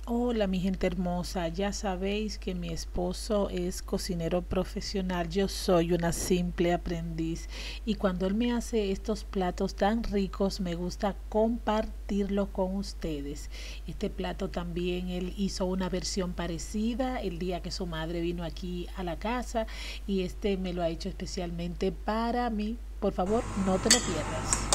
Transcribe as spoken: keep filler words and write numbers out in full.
Hola, mi gente hermosa. Ya sabéis que mi esposo es cocinero profesional. Yo soy una simple aprendiz. Y cuando él me hace estos platos tan ricos, me gusta compartirlo con ustedes. Este plato también él hizo una versión parecida el día que su madre vino aquí a la casa. Y este me lo ha hecho especialmente para mí. Por favor, no te lo pierdas.